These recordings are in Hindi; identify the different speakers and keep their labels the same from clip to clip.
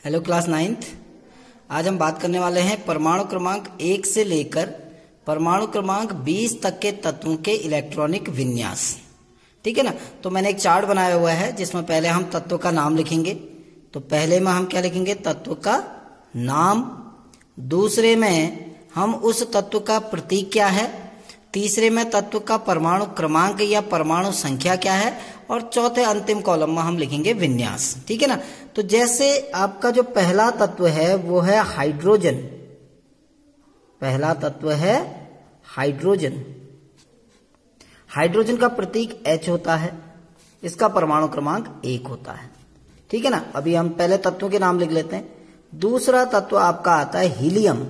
Speaker 1: Hello class 9th। आज हम बात करने वाले हैं परमाणु क्रमांक 1 से लेकर परमाणु क्रमांक 20 तक के तत्वों के इलेक्ट्रॉनिक विन्यास। ठीक है ना। तो मैंने एक चार्ट बनाया हुआ है जिसमें पहले हम तत्व का नाम लिखेंगे। तो पहले में हम क्या लिखेंगे? तत्व का नाम। दूसरे में हम उस तत्व का प्रतीक क्या है। तीसरे में तत्व का परमाणु क्रमांक या परमाणु संख्या क्या है। और चौथे अंतिम कॉलम में हम लिखेंगे विन्यास। ठीक है ना। तो जैसे आपका जो पहला तत्व है वो है हाइड्रोजन। पहला तत्व है हाइड्रोजन। हाइड्रोजन का प्रतीक H होता है। इसका परमाणु क्रमांक 1 होता है। ठीक है ना। अभी हम पहले तत्वों के नाम लिख लेते हैं। दूसरा तत्व आपका आता है हीलियम।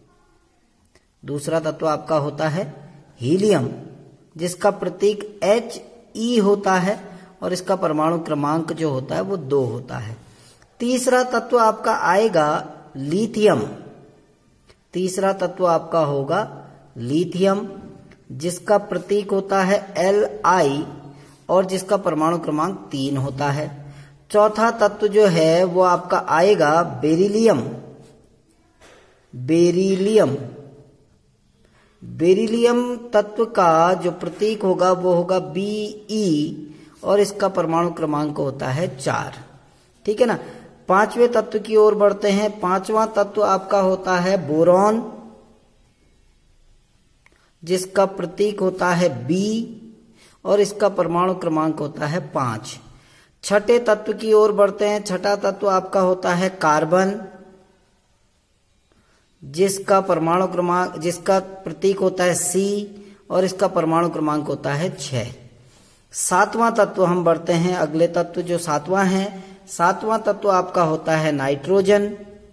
Speaker 1: दूसरा तत्व आपका होता है हीलियम, जिसका प्रतीक He होता है और इसका परमाणु क्रमांक जो होता है वो 2 होता है। तीसरा तत्व आपका आएगा लिथियम। तीसरा तत्व आपका होगा लिथियम, जिसका प्रतीक होता है Li और जिसका परमाणु क्रमांक 3 होता है। चौथा तत्व जो है वो आपका आएगा बेरिलियम। बेरिलियम बेरिलियम तत्व का जो प्रतीक होगा वो होगा Be और इसका परमाणु क्रमांक होता है 4। ठीक है ना। पांचवें तत्व की ओर बढ़ते हैं। पांचवा तत्व आपका होता है बोरॉन, जिसका प्रतीक होता है B और इसका परमाणु क्रमांक होता है 5। छठे तत्व की ओर बढ़ते हैं। छठा तत्व आपका होता है कार्बन, जिसका परमाणु क्रमांक जिसका प्रतीक होता है C और इसका परमाणु क्रमांक होता है 6। सातवां तत्व हम बढ़ते हैं। अगले तत्व जो सातवां है, सातवां तत्व आपका होता है नाइट्रोजन,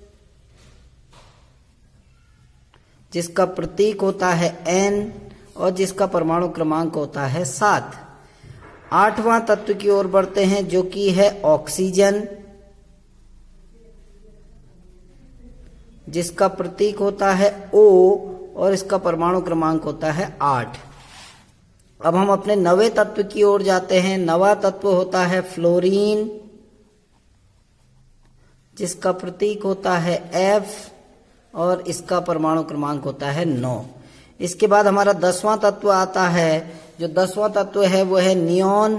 Speaker 1: जिसका प्रतीक होता है N और जिसका परमाणु क्रमांक होता है 7। आठवां तत्व की ओर बढ़ते हैं जो कि है ऑक्सीजन, जिसका प्रतीक होता है O और इसका परमाणु क्रमांक होता है 8। अब हम अपने नवे तत्व की ओर जाते हैं। नवा तत्व होता है फ्लोरीन, जिसका प्रतीक होता है F और इसका परमाणु क्रमांक होता है 9। इसके बाद हमारा 10वां तत्व आता है। जो 10वां तत्व है वो है नियॉन,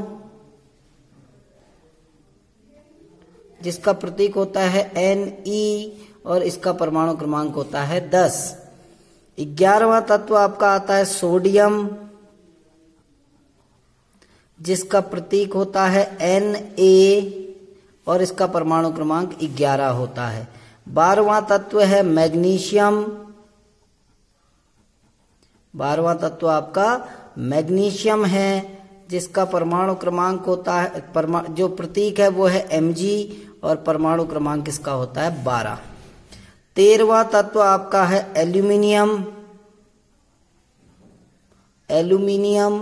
Speaker 1: जिसका प्रतीक होता है Ne और इसका परमाणु क्रमांक होता है 10। 11वां तत्व आपका आता है सोडियम, जिसका प्रतीक होता है Na और इसका परमाणु क्रमांक 11 होता है। 12वां तत्व है मैग्नीशियम। 12वां तत्व आपका मैग्नीशियम है, जिसका परमाणु क्रमांक होता है जो प्रतीक है वो है Mg और परमाणु क्रमांक इसका होता है 12। 13वां तत्व आपका है एल्यूमिनियम। एल्यूमिनियम,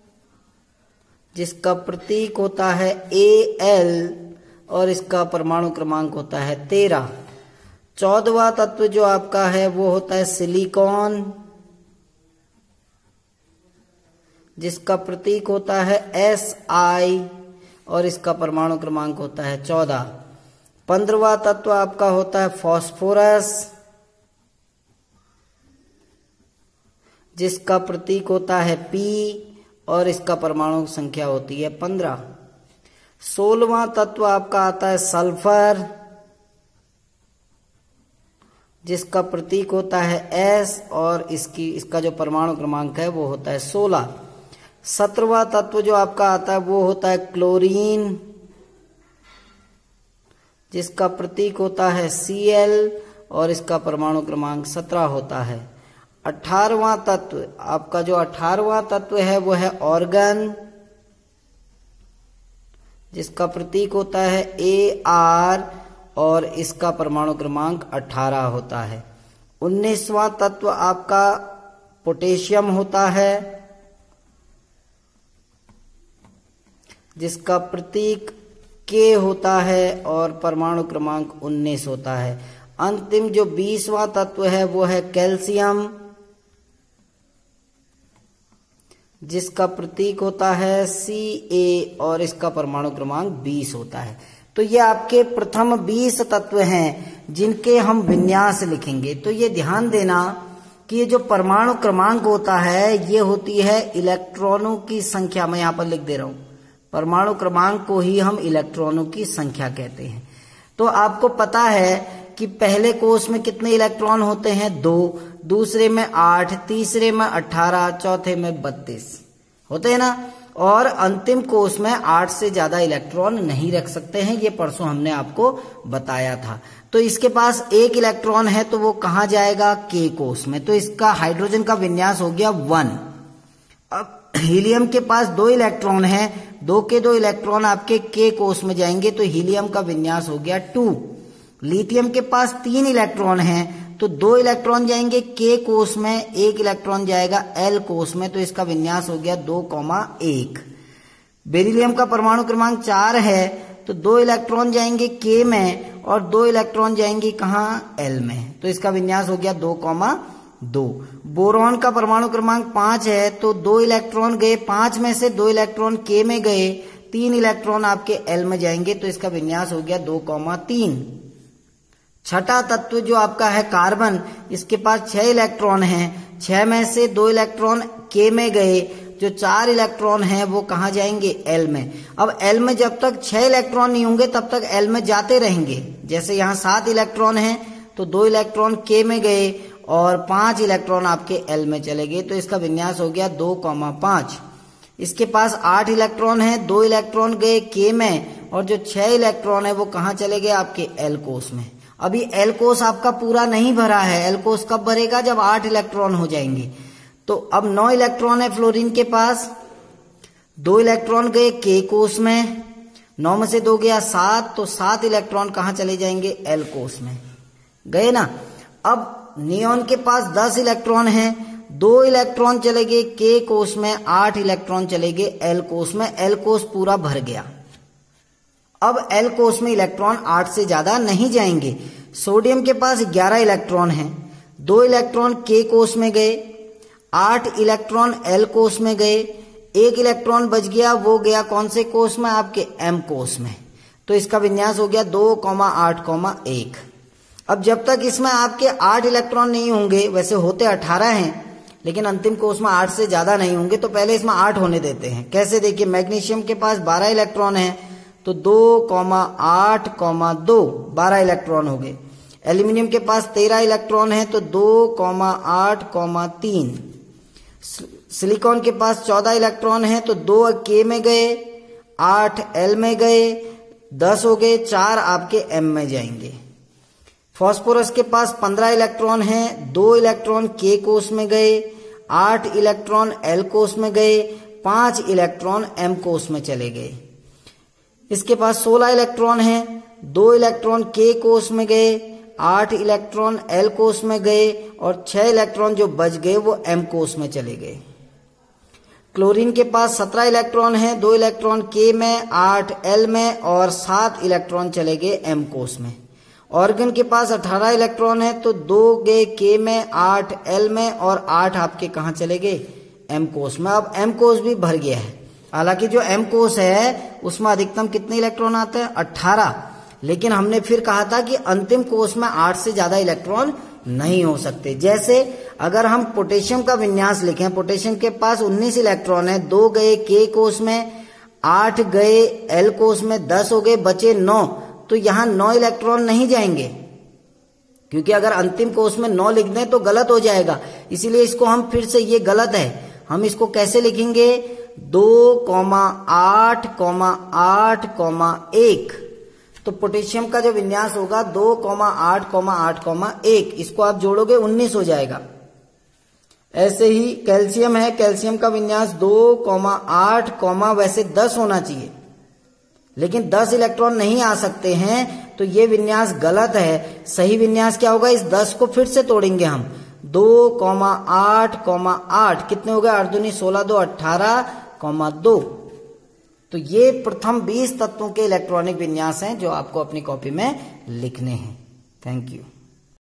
Speaker 1: जिसका प्रतीक होता है Al और इसका परमाणु क्रमांक होता है 13। 14वां तत्व जो आपका है वो होता है सिलिकॉन, जिसका प्रतीक होता है Si और इसका परमाणु क्रमांक होता है 14। 15वां तत्व आपका होता है फास्फोरस, जिसका प्रतीक होता है P और इसका परमाणु संख्या होती है 15। 16वां तत्व आपका आता है सल्फर, जिसका प्रतीक होता है S और इसका जो परमाणु क्रमांक है वो होता है 16। 17वां तत्व जो आपका आता है वो होता है क्लोरीन, जिसका प्रतीक होता है Cl और इसका परमाणु क्रमांक 17 होता है। 18वां तत्व आपका जो 18वां तत्व है वो है ऑर्गन, जिसका प्रतीक होता है Ar और इसका परमाणु क्रमांक 18 होता है। 19वां तत्व आपका पोटेशियम होता है, जिसका प्रतीक K होता है और परमाणु क्रमांक 19 होता है। अंतिम जो 20वां तत्व है वो है कैल्शियम, जिसका प्रतीक होता है Ca और इसका परमाणु क्रमांक 20 होता है। तो ये आपके प्रथम 20 तत्व हैं जिनके हम विन्यास लिखेंगे। तो ये ध्यान देना कि ये जो परमाणु क्रमांक होता है ये होती है इलेक्ट्रॉनों की संख्या। मैं यहाँ पर लिख दे रहा हूं, परमाणु क्रमांक को ही हम इलेक्ट्रॉनों की संख्या कहते हैं। तो आपको पता है कि पहले कोष में कितने इलेक्ट्रॉन होते हैं? 2, दूसरे में 8, तीसरे में 18, चौथे में 32 होते हैं ना। और अंतिम कोष में 8 से ज्यादा इलेक्ट्रॉन नहीं रख सकते हैं, ये परसों हमने आपको बताया था। तो इसके पास 1 इलेक्ट्रॉन है तो वो कहाँ जाएगा? K कोष में। तो इसका हाइड्रोजन का विन्यास हो गया 1। अब हीलियम के पास 2 इलेक्ट्रॉन है, 2 के 2 इलेक्ट्रॉन आपके K कोष में जाएंगे तो हीलियम का विन्यास हो गया 2। लिथियम के पास 3 इलेक्ट्रॉन हैं तो 2 इलेक्ट्रॉन जाएंगे K कोष में, 1 इलेक्ट्रॉन जाएगा L कोष में, तो इसका विन्यास हो गया 2,1। बेरिलियम का परमाणु क्रमांक 4 है तो 2 इलेक्ट्रॉन जाएंगे K में और 2 इलेक्ट्रॉन जाएंगे कहाँ? L में, तो इसका विन्यास हो गया 2,2। बोरॉन का परमाणु क्रमांक 5 है तो 2 इलेक्ट्रॉन गए, 5 में से 2 इलेक्ट्रॉन K में गए, 3 इलेक्ट्रॉन आपके L में जाएंगे तो इसका विन्यास हो गया 2,3। छठा तत्व जो आपका है कार्बन, इसके पास 6 इलेक्ट्रॉन हैं, 6 में से 2 इलेक्ट्रॉन K में गए, जो 4 इलेक्ट्रॉन हैं वो कहाँ जाएंगे? L में। अब L में जब तक 6 इलेक्ट्रॉन नहीं होंगे तब तक L में जाते रहेंगे। जैसे यहाँ 7 इलेक्ट्रॉन हैं तो 2 इलेक्ट्रॉन K में गए और 5 इलेक्ट्रॉन आपके L में चले गए, तो इसका विन्यास हो गया 2,5। इसके पास 8 इलेक्ट्रॉन है, 2 इलेक्ट्रॉन गए K में और जो 6 इलेक्ट्रॉन है वो कहाँ चले गए? आपके L कोष में। अभी L कोष आपका पूरा नहीं भरा है, L कोष कब भरेगा? जब 8 इलेक्ट्रॉन हो जाएंगे। तो अब 9 इलेक्ट्रॉन है फ्लोरीन के पास, 2 इलेक्ट्रॉन गए K कोष में, 9 में से 2 गया 7, तो 7 इलेक्ट्रॉन कहाँ चले जाएंगे? L कोष में गए ना। अब नियॉन के पास 10 इलेक्ट्रॉन है, 2 इलेक्ट्रॉन चले गए K कोष में, 8 इलेक्ट्रॉन चले गए L कोष में, L कोष पूरा भर गया। अब L कोष में इलेक्ट्रॉन 8 से ज्यादा नहीं जाएंगे। सोडियम के पास 11 इलेक्ट्रॉन हैं, 2 इलेक्ट्रॉन K कोष में गए, 8 इलेक्ट्रॉन L कोष में गए, 1 इलेक्ट्रॉन बच गया, वो गया कौन से कोष में? आपके M कोष में, तो इसका विन्यास हो गया 2,8,1। अब जब तक इसमें आपके 8 इलेक्ट्रॉन नहीं होंगे, वैसे होते 18 हैं लेकिन अंतिम कोष में 8 से ज्यादा नहीं होंगे, तो पहले इसमें 8 होने देते हैं। कैसे? देखिए, मैग्नीशियम के पास 12 इलेक्ट्रॉन है तो 2,8,2 12 इलेक्ट्रॉन हो गए। एल्यूमिनियम के पास 13 इलेक्ट्रॉन है तो 2,8,3। सिलिकॉन के पास 14 इलेक्ट्रॉन है तो 2 K में गए, 8 L में गए, 10 हो गए, 4 आपके M में जाएंगे। फास्फोरस के पास 15 इलेक्ट्रॉन है, 2 इलेक्ट्रॉन K कोष में गए, 8 इलेक्ट्रॉन L कोष में गए, 5 इलेक्ट्रॉन M कोष में चले गए। इसके पास 16 इलेक्ट्रॉन हैं, 2 इलेक्ट्रॉन K कोष में गए, 8 इलेक्ट्रॉन L कोष में गए और 6 इलेक्ट्रॉन जो बच गए वो M कोष में चले गए। क्लोरीन के पास 17 इलेक्ट्रॉन हैं, 2 इलेक्ट्रॉन K में, 8 L में और 7 इलेक्ट्रॉन चले गए M कोष में। ऑर्गन के पास 18 इलेक्ट्रॉन है तो 2 गए K में, 8 L में और 8 आपके कहाँ चले गए? M कोष में। अब M कोष भी भर गया है। हालांकि जो M कोष है उसमें अधिकतम कितने इलेक्ट्रॉन आते हैं? 18। लेकिन हमने फिर कहा था कि अंतिम कोष में 8 से ज्यादा इलेक्ट्रॉन नहीं हो सकते। जैसे अगर हम पोटेशियम का विन्यास लिखें, पोटेशियम के पास 19 इलेक्ट्रॉन है, 2 गए K कोष में, 8 गए L कोष में, 10 हो गए, बचे 9, तो यहां 9 इलेक्ट्रॉन नहीं जाएंगे, क्योंकि अगर अंतिम कोष में 9 लिख दें तो गलत हो जाएगा। इसीलिए इसको हम फिर से, ये गलत है, हम इसको कैसे लिखेंगे? 2,8,8,1। तो पोटेशियम का जो विन्यास होगा 2,8,8,1, इसको आप जोड़ोगे 19 हो जाएगा। ऐसे ही कैल्शियम है, कैल्शियम का विन्यास 2,8, वैसे 10 होना चाहिए, लेकिन 10 इलेक्ट्रॉन नहीं आ सकते हैं, तो ये विन्यास गलत है। सही विन्यास क्या होगा? इस 10 को फिर से तोड़ेंगे हम, 2,8,8 कितने हो गए? 8 दूनी 16, 2 18,2। तो ये प्रथम 20 तत्वों के इलेक्ट्रॉनिक विन्यास हैं जो आपको अपनी कॉपी में लिखने हैं। Thank you.